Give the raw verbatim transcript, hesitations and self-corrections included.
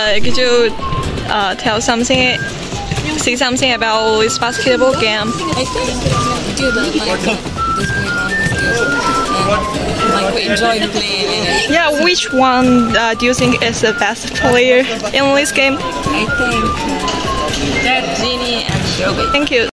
Uh, could you uh, tell something, say something about this basketball game? I think good. Like this playground is good, and like we enjoyed playing in it. Yeah, which one uh, do you think is the best player in this game? I think uh, Dad, Jeannie, and Joby. Thank you.